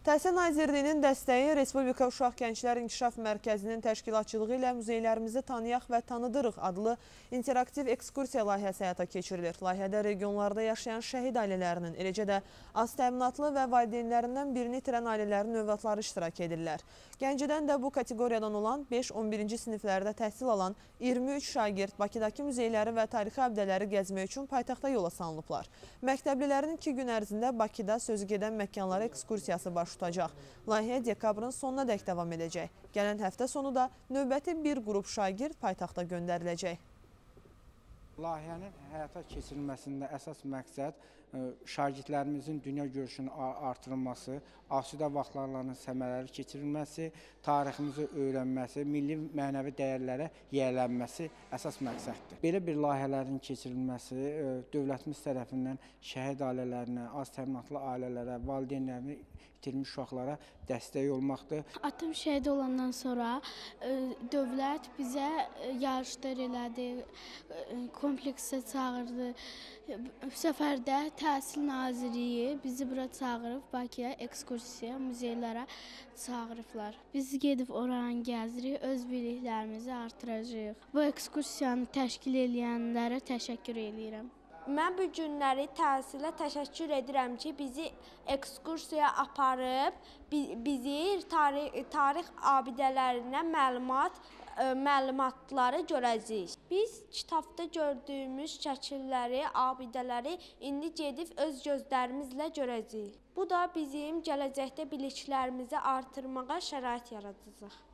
Təhsil Nazirliyinin dəstəyi Respublika Uşaq Gənclər İnkişaf Mərkəzinin təşkilatçılığı ilə Muzeylərimizi Tanıyaq və Tanıdırıq adlı interaktiv ekskursiya layihəsi həyata keçirilir. Layihədə regionlarda yaşayan şəhid ailələrinin, eləcə də az təminatlı və valideynlərindən birini itirən ailələrin övladları iştirak edirlər. Gəncədən də bu kateqoriyadan olan 5-11-ci siniflərdə təhsil alan 23 şagird Bakıdakı muzeyləri və tarixi abidələri gəzmək üçün paytaxta yola salınıblar. Məktəblilərin 2 gün ərzində Bakıda sözü gedən məkanlara ekskursiyası başlayacaq. Layihə dekabrın sonuna dək davam edəcək. Gələn həftə sonu da növbəti bir qrup şagird paytaxta göndəriləcək. Layihənin həyata keçirilməsində əsas məqsəd şagirdlərimizin dünya görüşünün artırılması, asudə vaxtlarının səmərəli keçirilməsi, tariximizi öyrənməsi, milli mənəvi dəyərlərə yiyələnməsi əsas məqsəddir. Belə bir layihələrin keçirilməsi dövlətimiz tərəfindən şəhid ailələrinə, az təminatlı ailələrə, valideynlərini itirmiş uşaqlara dəstək olmaqdır. Atam şəhid olandan sonra dövlət bizə yarışlar elədi, kompleksə çağırdı. Bu səfərdə Təhsil Nazirliyi bizi bura çağırıb, Bakıya ekskursiya, muzeylərə çağırıblar. Biz gedib oranı gəzirik, öz biliklərimizi artıracağıq. Bu ekskursiyanı təşkil edənlərə təşəkkür edirəm. Mən bu günləri təhsilə təşəkkür edirəm ki, bizi ekskursiyaya aparıb, bizi tarix abidələrindən məlumatları görəcəyik. Biz kitabda gördüyümüz şəkilləri, abidələri indi gedib öz gözlərimizlə görəcəyik. Bu da bizim gələcəkdə biliklərimizi artırmağa şərait yaradacaq.